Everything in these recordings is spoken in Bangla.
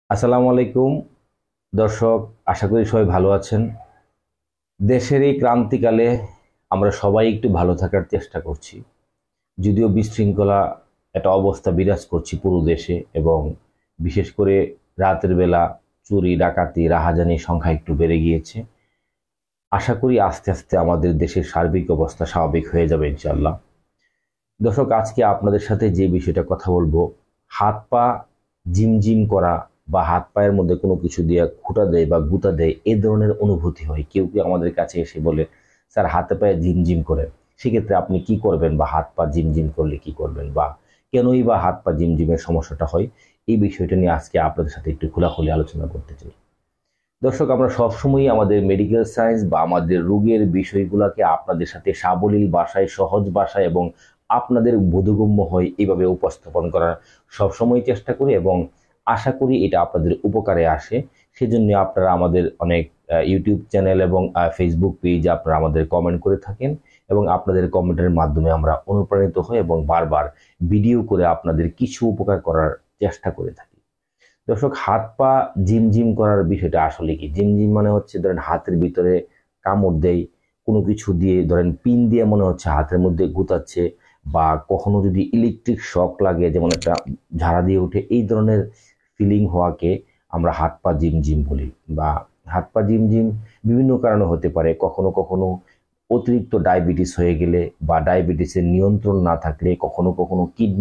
আসসালামু আলাইকুম দর্শক, আশা করি সবাই ভালো আছেন। দেশের এই ক্রান্তিকালে আমরা সবাই একটু ভালো থাকার চেষ্টা করছি, যদিও বিশৃঙ্খলা একটা অবস্থা বিরাজ করছে পুরো দেশে, এবং বিশেষ করে রাতের বেলা চুরি ডাকাতি রাহাজানির সংখ্যা একটু বেড়ে গিয়েছে। আশা করি আস্তে আস্তে আমাদের দেশের সার্বিক অবস্থা স্বাভাবিক হয়ে যাবে ইনশাল্লাহ। দর্শক, আজকে আপনাদের সাথে যে বিষয়টা কথা বলবো, হাত পা ঝিমঝিম করা বা হাত পায়ের মধ্যে কোনো কিছু দিয়ে খুঁটা দেয় বা গুঁতা দেয়, এই ধরনের অনুভূতি হয়। কেউ কেউ আমাদের কাছে এসে বলে, স্যার হাতে পায়ে ঝিমঝিম করে। সেক্ষেত্রে আপনি কি করবেন, বা হাত পা ঝিমঝিম করলে কি করবেন, বা কেনই বা হাত পা ঝিমঝিমের সমস্যাটা হয়, এই বিষয়টা নিয়ে আজকে আপনাদের সাথে একটু খোলাখুলি আলোচনা করতে চাই। দর্শক, আমরা সবসময়ই আমাদের মেডিকেল সায়েন্স বা আমাদের রোগের বিষয়গুলোকে আপনাদের সাথে সাবলীল ভাষায়, সহজ ভাষায় এবং আপনাদের বোধগম্য হয় এইভাবে উপস্থাপন করার সবসময় চেষ্টা করি, এবং আশা করি এটা আপনাদের উপকারে আসে। সেজন্য আপনারা আমাদের অনেক ইউটিউব চ্যানেল এবং ফেসবুক পেজে আপনারা আমাদের কমেন্ট করে থাকেন, এবং আপনাদের কমেন্টের মাধ্যমে আমরা অনুপ্রাণিত হই এবং বারবার ভিডিও করে আপনাদের কিছু উপকার করার চেষ্টা করে থাকি। দর্শক, হাত পা ঝিমঝিম করার বিষয়টা আসলে কি? ঝিমঝিম মানে হচ্ছে, ধরেন হাতের ভিতরে কামড় দেয়, কোনো কিছু দিয়ে, ধরেন পিন দিয়ে মনে হচ্ছে হাতের মধ্যে গুতাচ্ছে, বা কখনো যদি ইলেকট্রিক শক লাগে, যেমন একটা ঝাড়া দিয়ে উঠে, এই ধরনের ফিলিং হওয়াকে আমরা হাত পা ঝিমঝিম বলি। বা হাত পা ঝিমঝিম বিভিন্ন কারণে হতে পারে। কখনো কখনো অতিরিক্ত ডায়াবেটিস হয়ে গেলে, বা ডায়াবেটিসের নিয়ন্ত্রণ না থাকলে, কখনো কখনো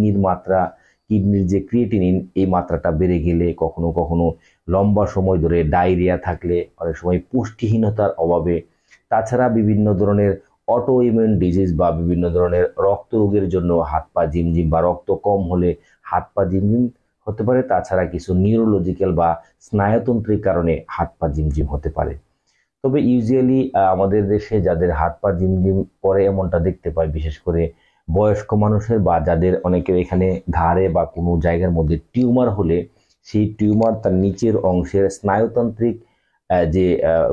কিডনির যে ক্রিয়েটিনিন এই মাত্রাটা বেড়ে গেলে, কখনো কখনো লম্বা সময় ধরে ডায়রিয়া থাকলে, অনেক সময় পুষ্টিহীনতার অভাবে, তাছাড়া বিভিন্ন ধরনের অটো ইমিউন ডিজিজ বা বিভিন্ন ধরনের রক্ত রোগের জন্য হাত পা ঝিমঝিম, বা রক্ত কম হলে হাত পা ঝিমঝিম হতে পারে। তাছাড়া কিছু নিউরোলজিক্যাল বা স্নায়ুতন্ত্রিক কারণে হাত পা ঝিমঝিম হতে পারে। তবে ইউজুয়ালি আমাদের দেশে যাদের হাত পা ঝিমঝিম করে এমনটা দেখতে পাই, বিশেষ করে বয়স্ক মানুষের, বা যাদের অনেকের এখানে ঘাড়ে বা কোনো জায়গার মধ্যে টিউমার হলে, সেই টিউমার তার নিচের অংশের স্নায়ুতান্ত্রিক যে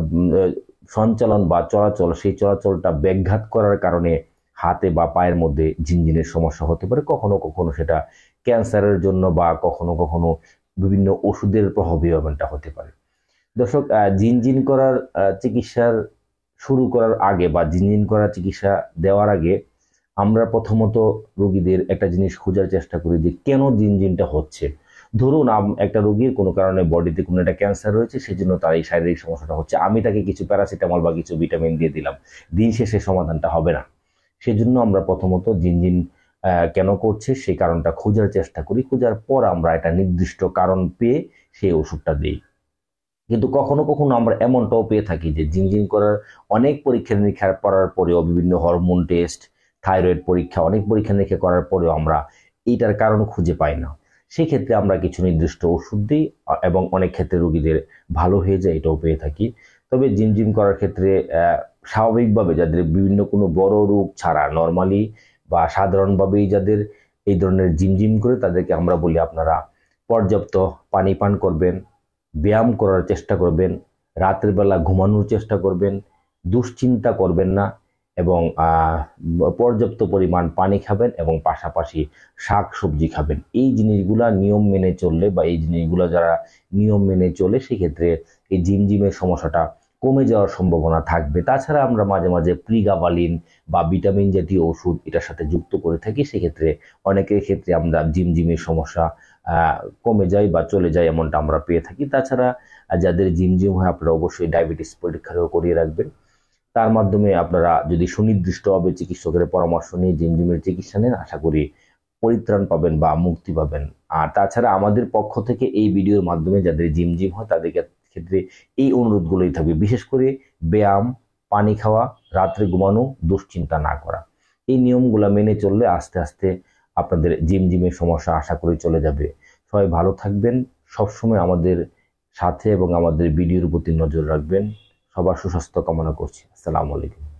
সঞ্চালন বা চলাচল, সেই চলাচলটা ব্যাঘাত করার কারণে হাতে বা পায়ের মধ্যে ঝিনঝিনের সমস্যা হতে পারে। কখনো কখনো সেটা ক্যান্সারের জন্য, বা কখনো কখনো বিভিন্ন ওষুধের প্রভাবে এমনটা হতে পারে। দর্শক, জিনজিন করার চিকিৎসার শুরু করার আগে, বা জিনজিন করার চিকিৎসা দেওয়ার আগে, আমরা প্রথমত রোগীদের একটা জিনিস খোঁজার চেষ্টা করি যে কেন জিনজিনটা হচ্ছে। ধরুন একটা রোগীর কোনো কারণে বডিতে কোনো একটা ক্যান্সার রয়েছে, সেজন্য তার এই শারীরিক সমস্যাটা হচ্ছে। আমি তাকে কিছু প্যারাসিটামল বা কিছু ভিটামিন দিয়ে দিলাম, দিন শেষে সমাধানটা হবে না। সেজন্য আমরা প্রথমত জিনজিন কেন করছে সেই কারণটা খোঁজার চেষ্টা করি। খোঁজার পর আমরা একটা নির্দিষ্ট কারণ পেয়ে সেই ওষুধটা দিই। কিন্তু কখনো কখনো আমরা এমনটাও পেয়ে থাকি যে জিনজিন করার অনেক পরীক্ষা নিরীক্ষা করার পরেও, বিভিন্ন হরমোন টেস্ট, থাইরয়েড পরীক্ষা, অনেক পরীক্ষা নিরীক্ষা করার পরেও আমরা এইটার কারণ খুঁজে পাই না। সেক্ষেত্রে আমরা কিছু নির্দিষ্ট ওষুধ দিই, এবং অনেক ক্ষেত্রে রোগীদের ভালো হয়ে যায়, এটাও পেয়ে থাকি। তবে জিনজিম করার ক্ষেত্রে স্বাভাবিকভাবে যাদের বিভিন্ন কোনো বড় রোগ ছাড়া নর্মালি বা সাধারণভাবেই যাদের এই ধরনের জিমজিম করে, তাদেরকে আমরা বলি আপনারা পর্যাপ্ত পানি পান করবেন, ব্যায়াম করার চেষ্টা করবেন, রাতের বেলা ঘুমানোর চেষ্টা করবেন, দুশ্চিন্তা করবেন না, এবং পর্যাপ্ত পরিমাণ পানি খাবেন, এবং পাশাপাশি শাক সবজি খাবেন। এই জিনিসগুলা নিয়ম মেনে চললে, বা এই জিনিসগুলো যারা নিয়ম মেনে চলে, সেক্ষেত্রে এই জিমজিমের সমস্যাটা কমে যাওয়ার সম্ভাবনা থাকবে। তাছাড়া আমরা মাঝে মাঝে প্রিগাবালিন বা ভিটামিন জাতীয় ওষুধ এটার সাথে যুক্ত করে থাকি। সেক্ষেত্রে অনেকের ক্ষেত্রে আমরা জিমজিমের সমস্যা কমে যায় বা চলে যায়, এমনটা আমরা পেয়ে থাকি। তাছাড়া যাদের জিমজিম হয়, আপনারা অবশ্যই ডায়াবেটিস পরীক্ষাও করিয়ে রাখবেন। তার মাধ্যমে আপনারা যদি সুনির্দিষ্টভাবে চিকিৎসকের পরামর্শ নিয়ে জিমজিমের চিকিৎসা নেন, আশা করি পরিত্রাণ পাবেন বা মুক্তি পাবেন। আর তাছাড়া আমাদের পক্ষ থেকে এই ভিডিওর মাধ্যমে যাদের জিমজিম হয়, তাদের ক্ষেত্রে এই অনুরোধগুলোই থাকবে, বিশেষ করে ব্যায়াম, পানি খাওয়া, রাত্রে ঘুমানো, দুশ্চিন্তা না করা। এই নিয়মগুলো মেনে চললে আস্তে আস্তে আপনাদের জিমজিমের সমস্যা আশা করি চলে যাবে। সবাই ভালো থাকবেন, সবসময় আমাদের সাথে এবং আমাদের ভিডিওর প্রতি নজর রাখবেন। সবার সুস্বাস্থ্য কামনা করছি। আসসালামু আলাইকুম।